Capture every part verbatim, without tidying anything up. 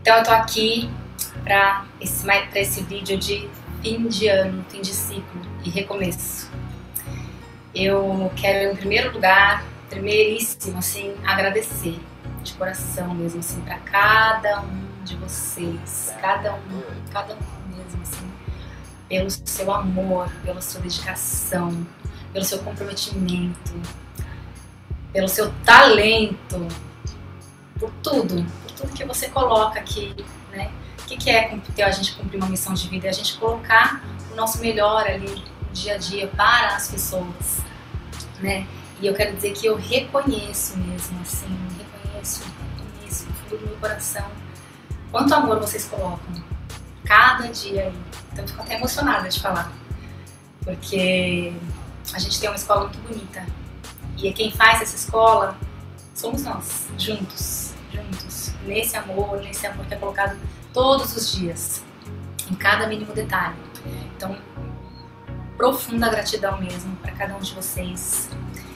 Então eu tô aqui para esse, pra esse vídeo de fim de ano, fim de ciclo e recomeço. Eu quero, em primeiro lugar, primeiríssimo, assim, agradecer de coração mesmo, assim, para cada um de vocês, cada um, cada um mesmo, assim, pelo seu amor, pela sua dedicação, pelo seu comprometimento, pelo seu talento, por tudo, por tudo que você coloca aqui, né? O que, que é a gente cumprir uma missão de vida? É a gente colocar o nosso melhor ali no dia a dia para as pessoas, né? E eu quero dizer que eu reconheço mesmo, assim, reconheço, reconheço no fundo do meu coração quanto amor vocês colocam cada dia aí. Então eu fico até emocionada de falar, porque a gente tem uma escola muito bonita e quem faz essa escola somos nós, juntos, juntos, nesse amor, nesse amor que é colocado todos os dias, em cada mínimo detalhe. Então, profunda gratidão mesmo para cada um de vocês.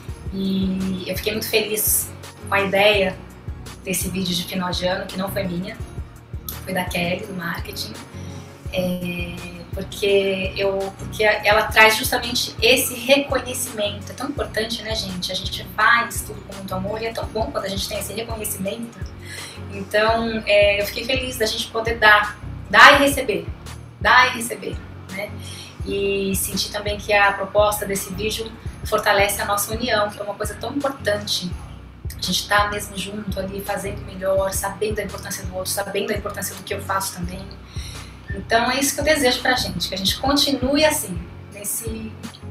E eu fiquei muito feliz com a ideia desse vídeo de final de ano, que não foi minha, foi da Kelly, do marketing, é, porque, eu, porque ela traz justamente esse reconhecimento. É tão importante, né, gente? A gente faz tudo com muito amor e é tão bom quando a gente tem esse reconhecimento. Então, é, eu fiquei feliz da gente poder dar, dar e receber, dar e receber, né? E senti também que a proposta desse vídeo fortalece a nossa união, que é uma coisa tão importante. A gente está mesmo junto ali, fazendo melhor, sabendo da importância do outro, sabendo da importância do que eu faço também. Então é isso que eu desejo pra gente, que a gente continue assim, nesse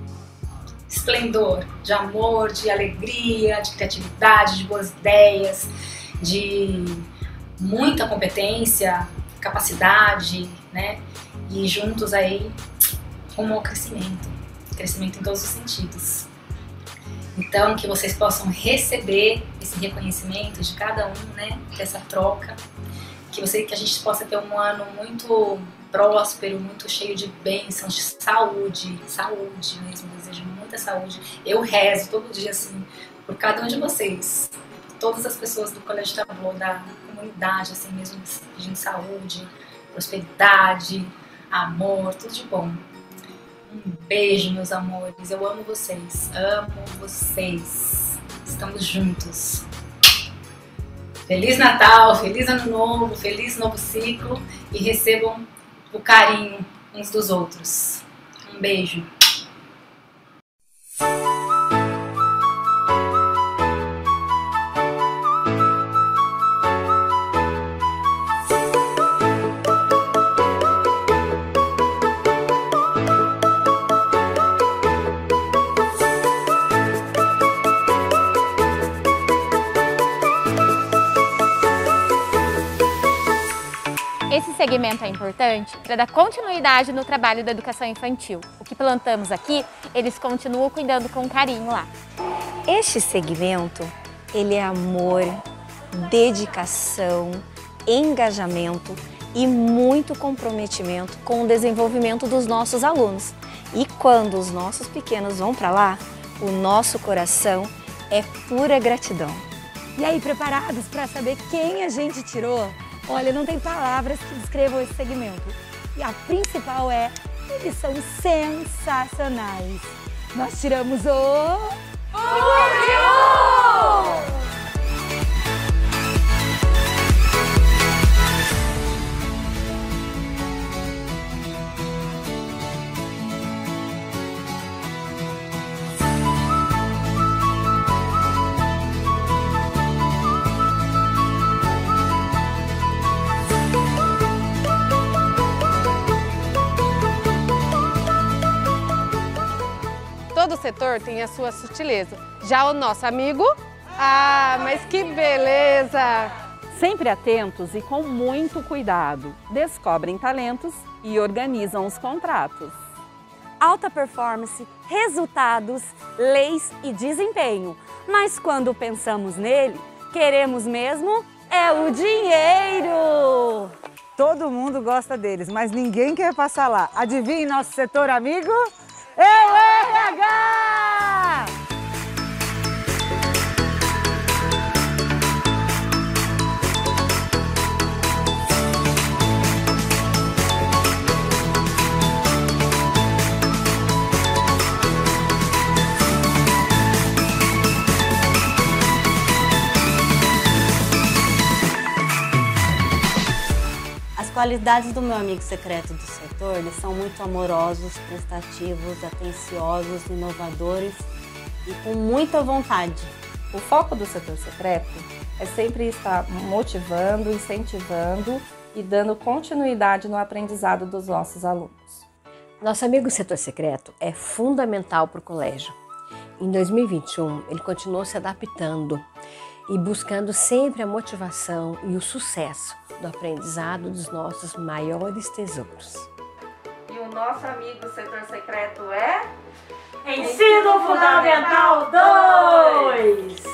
esplendor de amor, de alegria, de criatividade, de boas ideias, de muita competência, capacidade, né? E juntos aí rumo ao crescimento, crescimento em todos os sentidos. Então, que vocês possam receber esse reconhecimento de cada um, né? Dessa troca, que, você, que a gente possa ter um ano muito próspero, muito cheio de bênçãos, de saúde, saúde mesmo, desejo muita saúde. Eu rezo todo dia assim, por cada um de vocês, todas as pessoas do Colégio Tablô, da comunidade, assim mesmo, pedindo saúde, prosperidade, amor, tudo de bom. Um beijo, meus amores, eu amo vocês, amo vocês, estamos juntos. Feliz Natal, feliz Ano Novo, feliz novo ciclo e recebam o carinho uns dos outros. Um beijo. Esse segmento é importante para dar continuidade no trabalho da educação infantil. O que plantamos aqui, eles continuam cuidando com carinho lá. Este segmento, ele é amor, dedicação, engajamento e muito comprometimento com o desenvolvimento dos nossos alunos. E quando os nossos pequenos vão para lá, o nosso coração é pura gratidão. E aí, preparados para saber quem a gente tirou? Olha, não tem palavras que descrevam esse segmento. E a principal é, eles são sensacionais. Nós tiramos o... Orgulho! Todo setor tem a sua sutileza. Já o nosso amigo, ah, mas que beleza! Sempre atentos e com muito cuidado, descobrem talentos e organizam os contratos. Alta performance, resultados, leis e desempenho. Mas quando pensamos nele, queremos mesmo é o dinheiro! Todo mundo gosta deles, mas ninguém quer passar lá. Adivinhe nosso setor amigo? É o R H! qualidades do meu amigo secreto do setor, eles são muito amorosos, prestativos, atenciosos, inovadores e com muita vontade. O foco do setor secreto é sempre estar motivando, incentivando e dando continuidade no aprendizado dos nossos alunos. Nosso amigo setor secreto é fundamental para o colégio. Em dois mil e vinte e um, ele continuou se adaptando e buscando sempre a motivação e o sucesso do aprendizado dos nossos maiores tesouros. E o nosso amigo setor secreto é... Ensino Fundamental dois!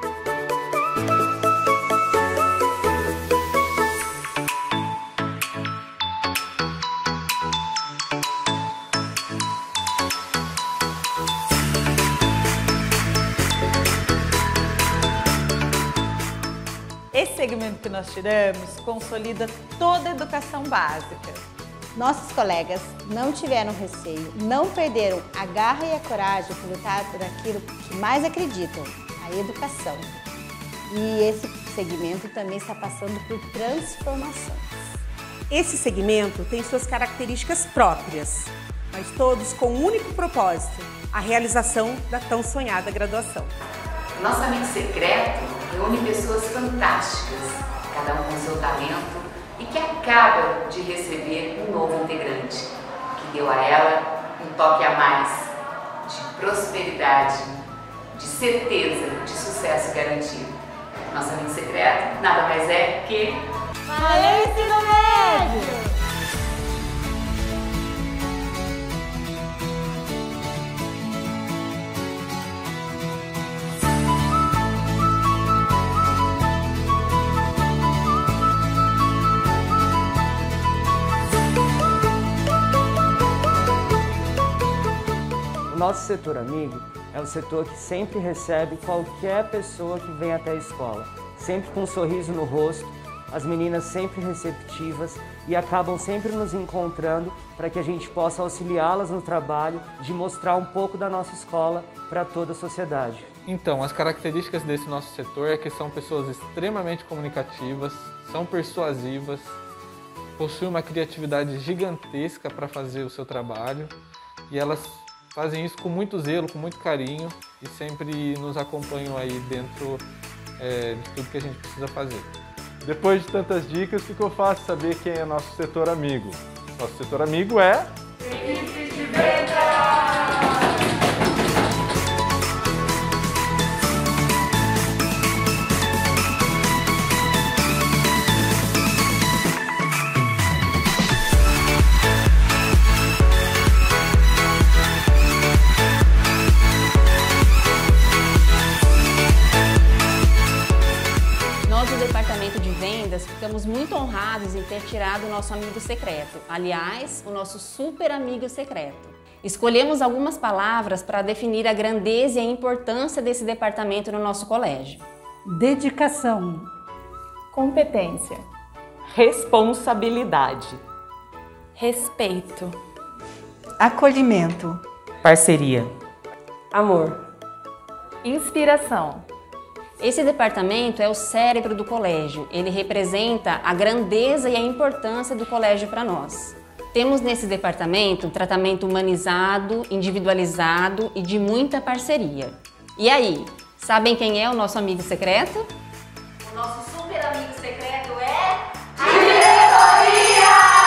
Esse segmento que nós tiramos consolida toda a educação básica. Nossos colegas não tiveram receio, não perderam a garra e a coragem por lutar por aquilo que mais acreditam, a educação. E esse segmento também está passando por transformações. Esse segmento tem suas características próprias, mas todos com um único propósito, a realização da tão sonhada graduação. Nosso amigo secreto reúne pessoas fantásticas, cada um com seu talento, e que acaba de receber um novo integrante, que deu a ela um toque a mais de prosperidade, de certeza, de sucesso garantido. Nosso amigo secreto nada mais é que... Valeu, ensino médio! O nosso setor amigo é o setor que sempre recebe qualquer pessoa que vem até a escola, sempre com um sorriso no rosto, as meninas sempre receptivas e acabam sempre nos encontrando para que a gente possa auxiliá-las no trabalho de mostrar um pouco da nossa escola para toda a sociedade. Então, as características desse nosso setor é que são pessoas extremamente comunicativas, são persuasivas, possuem uma criatividade gigantesca para fazer o seu trabalho e elas fazem isso com muito zelo, com muito carinho e sempre nos acompanham aí dentro é, de tudo que a gente precisa fazer. Depois de tantas dicas, ficou fácil saber quem é nosso setor amigo. Nosso setor amigo é... Equipe de Vendas! Departamento de vendas, ficamos muito honrados em ter tirado o nosso amigo secreto, aliás, o nosso super amigo secreto. Escolhemos algumas palavras para definir a grandeza e a importância desse departamento no nosso colégio. Dedicação, competência, responsabilidade, respeito, acolhimento, parceria, amor, inspiração. Esse departamento é o cérebro do colégio, ele representa a grandeza e a importância do colégio para nós. Temos nesse departamento um tratamento humanizado, individualizado e de muita parceria. E aí, sabem quem é o nosso amigo secreto? O nosso super amigo secreto é... Diretoria!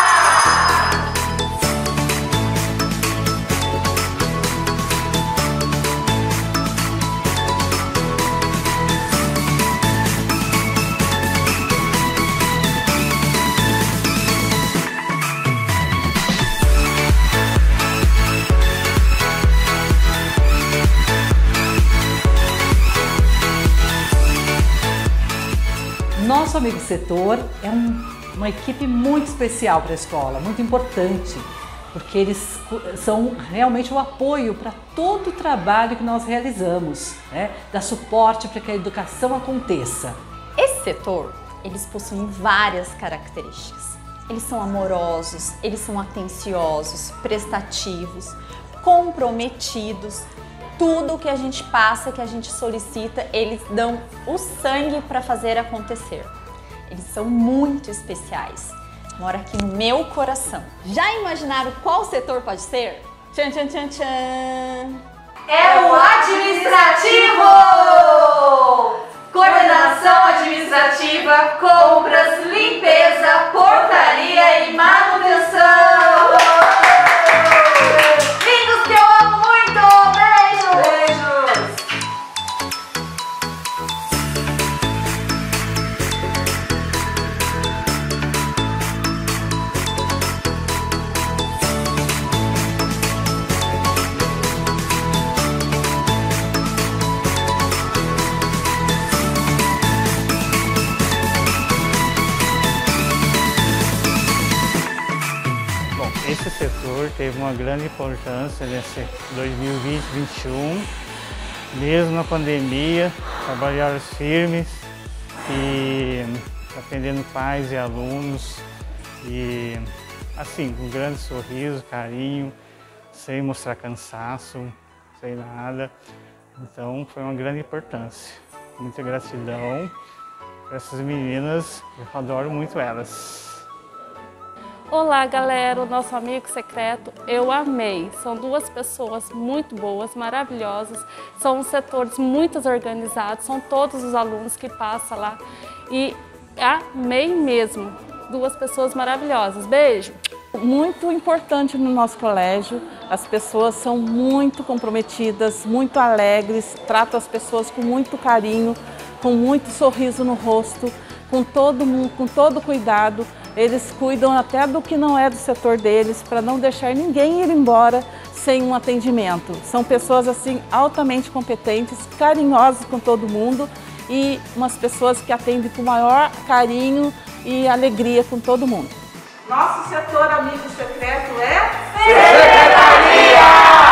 Nosso amigo setor é um, uma equipe muito especial para a escola, muito importante, porque eles são realmente o apoio para todo o trabalho que nós realizamos, né? Dá suporte para que a educação aconteça. Esse setor, eles possuem várias características. Eles são amorosos, eles são atenciosos, prestativos, comprometidos. Tudo que a gente passa, que a gente solicita, eles dão o sangue para fazer acontecer. Eles são muito especiais. mora aqui no meu coração. Já imaginaram qual setor pode ser? Tchan, tchan, tchan, tchan! É o administrativo! Coordenação administrativa, compras, limpeza, portaria e manutenção! Lindos que eu amo muito! Beijos! Beijos! Esse setor teve uma grande importância nesse dois mil e vinte, dois mil e vinte e um, mesmo na pandemia, trabalharam firmes e atendendo pais e alunos e assim, com um grande sorriso, carinho, sem mostrar cansaço, sem nada. Então foi uma grande importância. Muita gratidão para essas meninas, eu adoro muito elas. Olá galera, o nosso amigo secreto, eu amei. São duas pessoas muito boas, maravilhosas, são setores muito organizados, são todos os alunos que passam lá e amei mesmo. Duas pessoas maravilhosas, beijo! Muito importante no nosso colégio, as pessoas são muito comprometidas, muito alegres, tratam as pessoas com muito carinho, com muito sorriso no rosto, com todo, com todo cuidado. Eles cuidam até do que não é do setor deles, para não deixar ninguém ir embora sem um atendimento. São pessoas assim altamente competentes, carinhosas com todo mundo e umas pessoas que atendem com o maior carinho e alegria com todo mundo. Nosso setor amigo secreto é... Secretaria!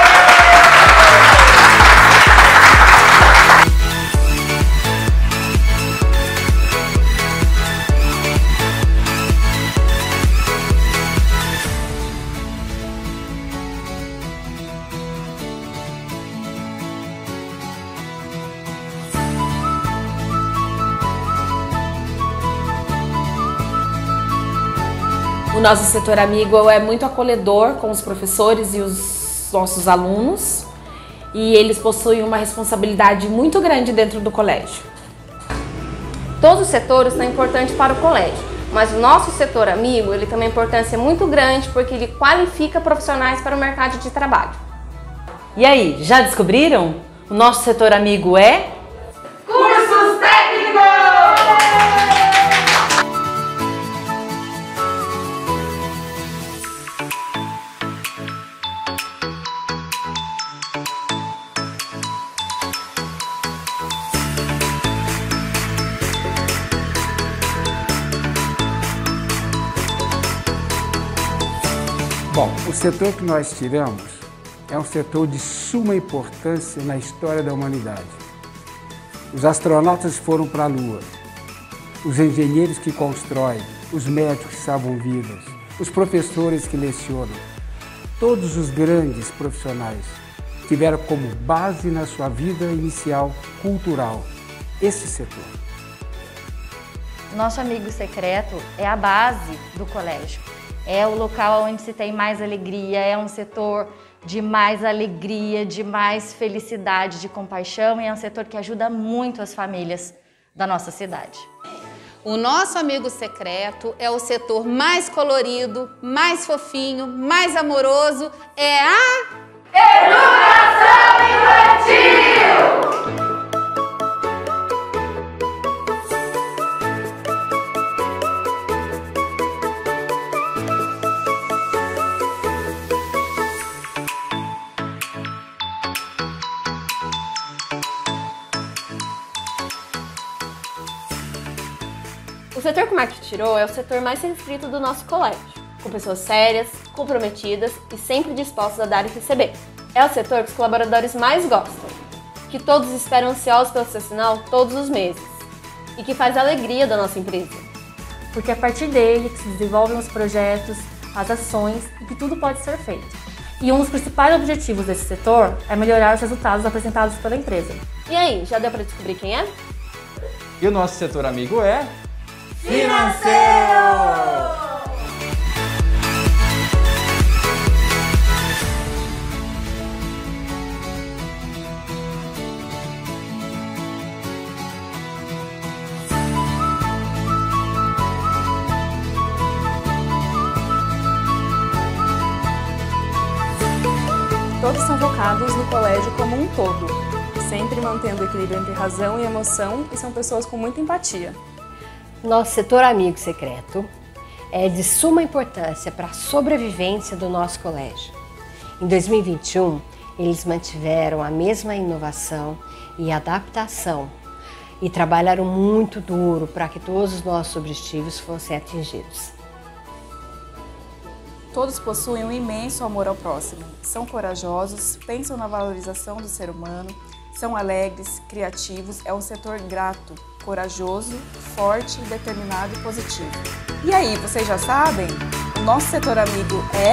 O nosso setor amigo é muito acolhedor com os professores e os nossos alunos e eles possuem uma responsabilidade muito grande dentro do colégio. Todos os setores são importantes para o colégio, mas o nosso setor amigo ele tem uma importância muito grande porque ele qualifica profissionais para o mercado de trabalho. E aí, já descobriram? O nosso setor amigo é... Cursos técnicos! Bom, o setor que nós tiramos é um setor de suma importância na história da humanidade. Os astronautas foram para a Lua, os engenheiros que constroem, os médicos que salvam vidas, os professores que lecionam, todos os grandes profissionais tiveram como base na sua vida inicial cultural esse setor. Nosso amigo secreto é a base do colégio. É o local onde se tem mais alegria, é um setor de mais alegria, de mais felicidade, de compaixão e é um setor que ajuda muito as famílias da nossa cidade. O nosso amigo secreto é o setor mais colorido, mais fofinho, mais amoroso, é a... Educação Infantil! O setor que o Mark tirou é o setor mais restrito do nosso colégio, com pessoas sérias, comprometidas e sempre dispostas a dar e receber. É o setor que os colaboradores mais gostam, que todos esperam ansiosos pelo seu sinal todos os meses e que faz a alegria da nossa empresa. Porque é a partir dele que se desenvolvem os projetos, as ações e que tudo pode ser feito. E um dos principais objetivos desse setor é melhorar os resultados apresentados pela empresa. E aí, já deu para descobrir quem é? E o nosso setor amigo é... Financeiro! Todos são focados no colégio como um todo, sempre mantendo o equilíbrio entre razão e emoção, e são pessoas com muita empatia. Nosso setor amigo secreto é de suma importância para a sobrevivência do nosso colégio. Em dois mil e vinte e um, eles mantiveram a mesma inovação e adaptação e trabalharam muito duro para que todos os nossos objetivos fossem atingidos. Todos possuem um imenso amor ao próximo, são corajosos, pensam na valorização do ser humano, são alegres, criativos, é um setor grato, corajoso, forte, determinado e positivo. E aí, vocês já sabem? O nosso setor amigo é...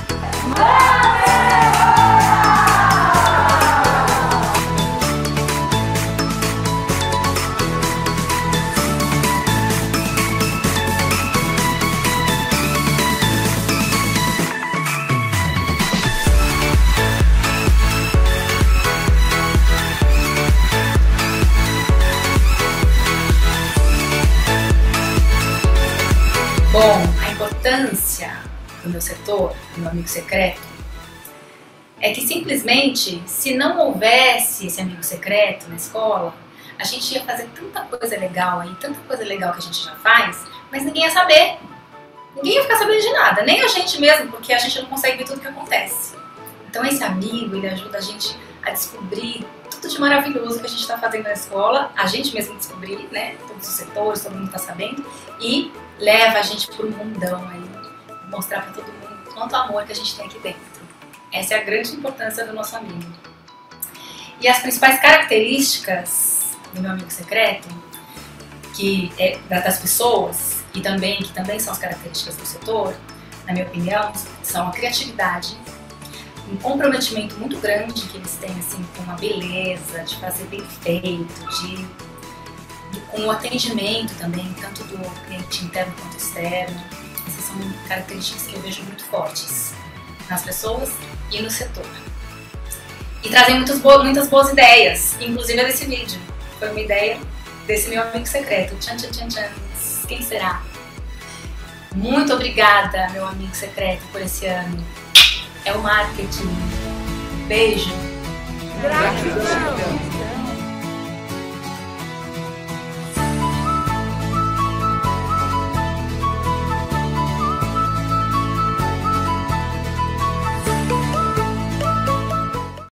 Bom, a importância do meu setor, do meu amigo secreto, é que simplesmente, se não houvesse esse amigo secreto na escola, a gente ia fazer tanta coisa legal aí, tanta coisa legal que a gente já faz, mas ninguém ia saber. Ninguém ia ficar sabendo de nada, nem a gente mesmo, porque a gente não consegue ver tudo que acontece. Então esse amigo, ele ajuda a gente a descobrir tudo de maravilhoso que a gente está fazendo na escola, a gente mesmo descobrir, né, todos os setores, todo mundo está sabendo, e leva a gente para o mundão aí, mostrar para todo mundo quanto amor que a gente tem aqui dentro. Essa é a grande importância do nosso amigo. E as principais características do meu amigo secreto, que é das pessoas, e também, que também são as características do setor, na minha opinião, são a criatividade, um comprometimento muito grande que eles têm assim, com a beleza, de fazer bem feito, de, de, com o atendimento também, tanto do cliente interno quanto externo. Essas são características que eu vejo muito fortes nas pessoas e no setor. E trazem muitas boas, muitas boas ideias, inclusive a desse vídeo. Foi uma ideia desse meu amigo secreto. Tchan, tchan, tchan, tchan. Quem será? Muito obrigada, meu amigo secreto, por esse ano. É o marketing. Beijo. Gratidão.